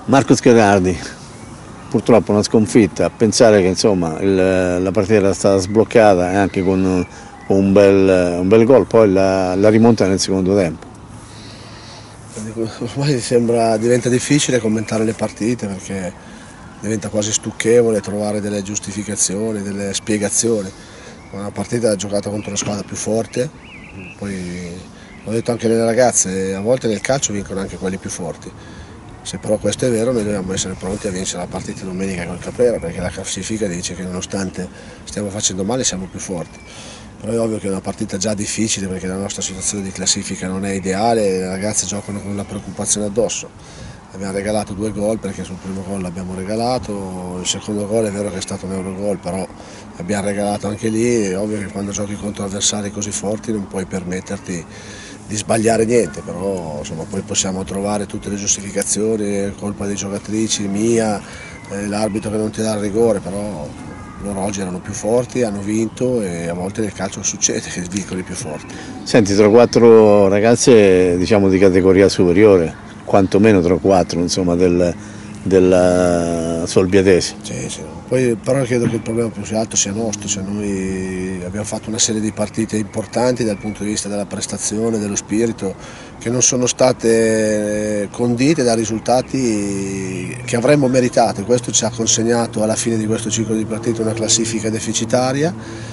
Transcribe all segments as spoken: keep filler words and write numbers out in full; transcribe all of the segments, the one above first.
Marcos Gherardi, purtroppo una sconfitta, pensare che insomma, il, la partita era stata sbloccata e anche con, con un, bel, un bel gol, poi la, la rimonta nel secondo tempo. Ormai sembra, diventa difficile commentare le partite perché diventa quasi stucchevole trovare delle giustificazioni, delle spiegazioni. Una partita giocata contro una squadra più forte, poi l'ho detto anche alle ragazze, a volte nel calcio vincono anche quelli più forti. Se però questo è vero noi dobbiamo essere pronti a vincere la partita domenica col Caprera, perché la classifica dice che nonostante stiamo facendo male siamo più forti. Però è ovvio che è una partita già difficile perché la nostra situazione di classifica non è ideale, le ragazze giocano con la preoccupazione addosso. Abbiamo regalato due gol perché sul primo gol l'abbiamo regalato, il secondo gol è vero che è stato un Eurogol, però abbiamo regalato anche lì. È ovvio che quando giochi contro avversari così forti non puoi permetterti di sbagliare niente, però insomma, poi possiamo trovare tutte le giustificazioni, colpa dei giocatrici, mia, eh, l'arbitro che non ti dà il rigore, però loro oggi erano più forti, hanno vinto e a volte nel calcio succede che vincono i più forti. Senti, tra quattro ragazze diciamo di categoria superiore, quantomeno tra quattro insomma del, della Solbiatese. Sì, sì. Poi, però credo che il problema più alto sia nostro, cioè noi abbiamo fatto una serie di partite importanti dal punto di vista della prestazione, dello spirito, che non sono state condite da risultati che avremmo meritato. Questo ci ha consegnato alla fine di questo ciclo di partite una classifica deficitaria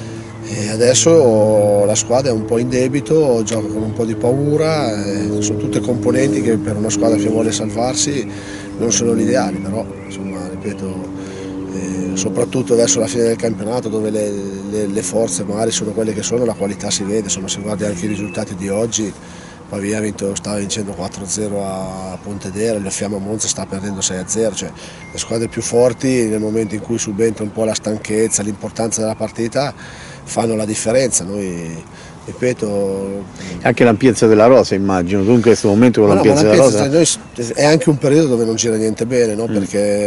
e adesso la squadra è un po' in debito, gioca con un po' di paura, sono tutte componenti che per una squadra che vuole salvarsi non sono l'ideale, però insomma ripeto, eh, soprattutto adesso alla fine del campionato dove le, le, le forze magari sono quelle che sono, la qualità si vede, insomma se guardi anche i risultati di oggi, Pavia vinto, stava vincendo quattro a zero a Pontedera, la Fiamma Monza sta perdendo sei a zero, cioè le squadre più forti nel momento in cui subentra un po' la stanchezza, l'importanza della partita fanno la differenza. Noi, ripeto, anche l'ampiezza della rosa immagino, tu in questo momento con no, l'ampiezza no, della rosa noi, è anche un periodo dove non gira niente bene, no? Mm.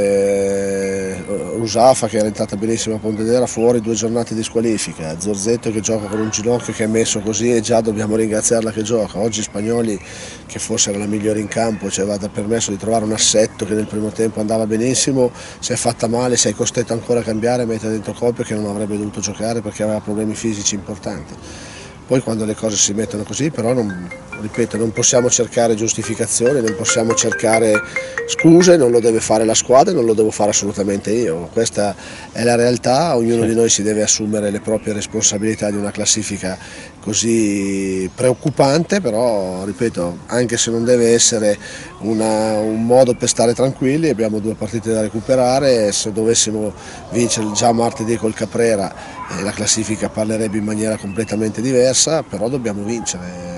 Perché Rusafa che era entrata benissimo a Pontedera fuori due giornate di squalifica, Zorzetto che gioca con un ginocchio che è messo così e già dobbiamo ringraziarla che gioca. Oggi Spagnoli che forse era la migliore in campo ci aveva permesso di trovare un assetto che nel primo tempo andava benissimo, si è fatta male, si è costretto ancora a cambiare e mettere dentro Coppio che non avrebbe dovuto giocare perché aveva problemi fisici importanti. Poi quando le cose si mettono così però non, ripeto, non possiamo cercare giustificazioni, non possiamo cercare scuse, non lo deve fare la squadra e non lo devo fare assolutamente io. Questa è la realtà, ognuno di noi si deve assumere le proprie responsabilità di una classifica così preoccupante, però ripeto, anche se non deve essere una, un modo per stare tranquilli, abbiamo due partite da recuperare, se dovessimo vincere già martedì col Caprera eh, la classifica parlerebbe in maniera completamente diversa, però dobbiamo vincere.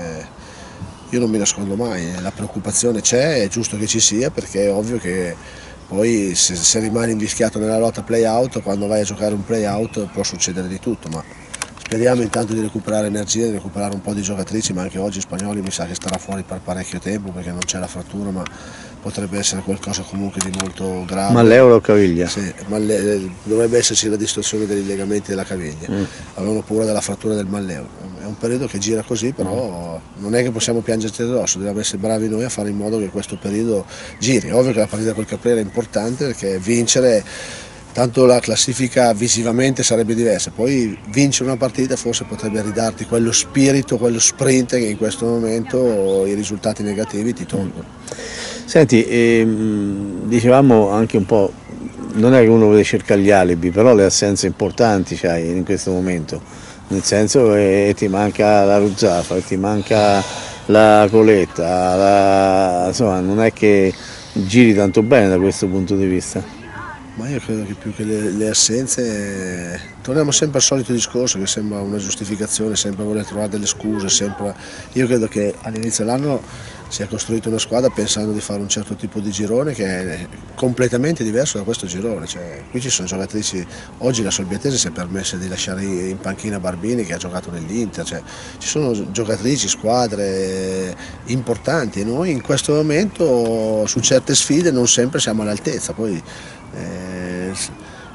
Io non mi nascondo mai, la preoccupazione c'è, è giusto che ci sia perché è ovvio che poi se, se rimani invischiato nella lotta play out, quando vai a giocare un play out può succedere di tutto, ma speriamo intanto di recuperare energia, di recuperare un po' di giocatrici, ma anche oggi Spagnoli mi sa che starà fuori per parecchio tempo perché non c'è la frattura, ma potrebbe essere qualcosa comunque di molto grave. Malleolo o caviglia? Sì, malle... dovrebbe esserci la distorsione dei legamenti della caviglia, mm. avevano paura della frattura del malleolo. È un periodo che gira così, però mm. non è che possiamo piangerci addosso, dobbiamo essere bravi noi a fare in modo che questo periodo giri. Ovvio che la partita col Caprera è importante perché vincere, tanto la classifica visivamente sarebbe diversa, poi vincere una partita forse potrebbe ridarti quello spirito, quello sprint che in questo momento i risultati negativi ti tolgono. Senti, ehm, dicevamo anche un po', non è che uno deve cercare gli alibi, però le assenze importanti c'hai in questo momento, nel senso che ti manca la Ruzzafa, ti manca la Coletta, la... insomma non è che giri tanto bene da questo punto di vista. Ma io credo che più che le, le assenze, torniamo sempre al solito discorso che sembra una giustificazione, sempre voler trovare delle scuse, sempre... Io credo che all'inizio dell'anno si è costruita una squadra pensando di fare un certo tipo di girone che è completamente diverso da questo girone, cioè, qui ci sono giocatrici, oggi la Solbiatese si è permessa di lasciare in panchina Barbini che ha giocato nell'Inter, cioè, ci sono giocatrici, squadre importanti e noi in questo momento su certe sfide non sempre siamo all'altezza, poi Eh,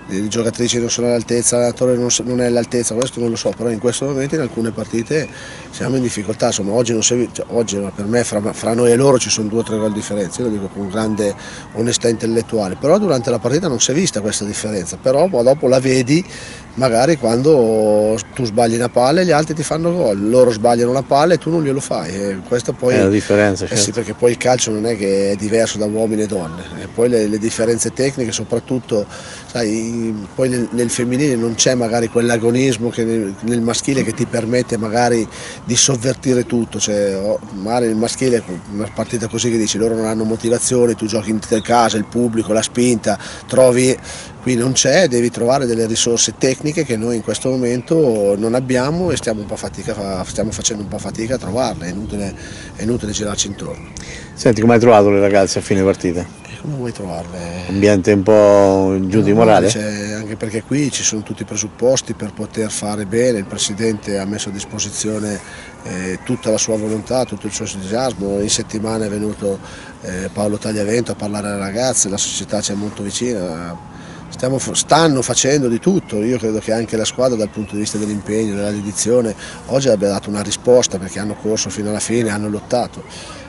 le giocatrici non sono all'altezza, l'allenatore non, non è all'altezza, questo non lo so, però in questo momento in alcune partite siamo in difficoltà. Insomma, oggi, non si, cioè, oggi per me fra, fra noi e loro ci sono due o tre gol di differenza, io lo dico con grande onestà intellettuale, però durante la partita non si è vista questa differenza, però dopo la vedi magari quando tu sbagli una palla e gli altri ti fanno gol, loro sbagliano la palla e tu non glielo fai, e questa poi è la differenza, eh certo. sì, perché poi il calcio non è che è diverso da uomini e donne, e poi le, le differenze tecniche soprattutto, sai, poi nel, nel femminile non c'è magari quell'agonismo che nel, nel maschile che ti permette magari di sovvertire tutto, cioè, magari nel maschile una partita così che dici loro non hanno motivazione, tu giochi in casa, il pubblico, la spinta, trovi. Qui non c'è, devi trovare delle risorse tecniche che noi in questo momento non abbiamo e stiamo, un po' fatica, stiamo facendo un po' fatica a trovarle, è inutile, è inutile girarci intorno. Senti, come hai trovato le ragazze a fine partita? E come vuoi trovarle? Ambiente un po' giù di morale? Anche perché qui ci sono tutti i presupposti per poter fare bene, il Presidente ha messo a disposizione eh, tutta la sua volontà, tutto il suo entusiasmo, in settimana è venuto eh, Paolo Tagliavento a parlare alle ragazze, la società ci è molto vicina. Stiamo, stanno facendo di tutto, io credo che anche la squadra dal punto di vista dell'impegno, della dedizione, oggi abbia dato una risposta perché hanno corso fino alla fine, hanno lottato.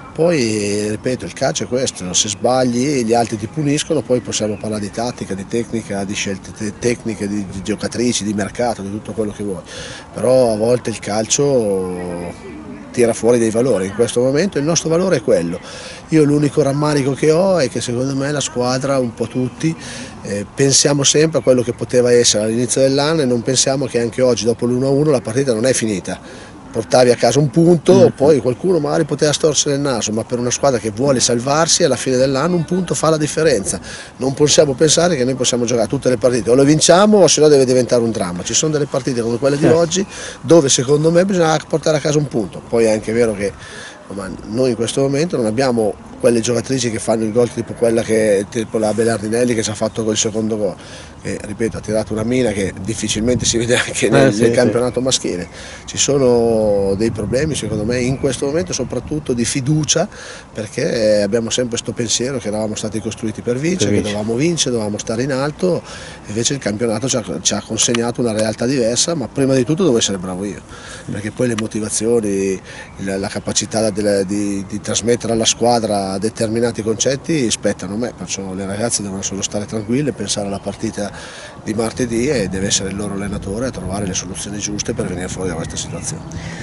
Poi, ripeto, il calcio è questo, se sbagli gli altri ti puniscono, poi possiamo parlare di tattica, di tecnica, di scelte tecniche, di, di giocatrici, di mercato, di tutto quello che vuoi, però a volte il calcio tira fuori dei valori, in questo momento il nostro valore è quello. Io l'unico rammarico che ho è che secondo me la squadra, un po' tutti, eh, pensiamo sempre a quello che poteva essere all'inizio dell'anno e non pensiamo che anche oggi dopo l'uno a uno la partita non è finita. Portavi a casa un punto, poi qualcuno magari poteva storsere il naso, ma per una squadra che vuole salvarsi alla fine dell'anno un punto fa la differenza. Non possiamo pensare che noi possiamo giocare tutte le partite, o lo vinciamo o se no deve diventare un dramma. Ci sono delle partite come quelle di oggi dove secondo me bisogna portare a casa un punto. Poi è anche vero che ma noi in questo momento non abbiamo quelle giocatrici che fanno il gol tipo quella che tipo la Belardinelli che ci ha fatto col secondo gol, che ripeto ha tirato una mina che difficilmente si vede anche nel, eh, sì, nel campionato sì. maschile. Ci sono dei problemi secondo me in questo momento soprattutto di fiducia, perché abbiamo sempre questo pensiero che eravamo stati costruiti per vincere, per che dovevamo vincere, dovevamo stare in alto, invece il campionato ci ha, ci ha consegnato una realtà diversa, ma prima di tutto devo essere bravo io, perché poi le motivazioni, la, la capacità di, di, di trasmettere alla squadra determinati concetti spettano a me, perciò le ragazze devono solo stare tranquille, pensare alla partita di martedì e deve essere il loro allenatore a trovare le soluzioni giuste per venire fuori da questa situazione.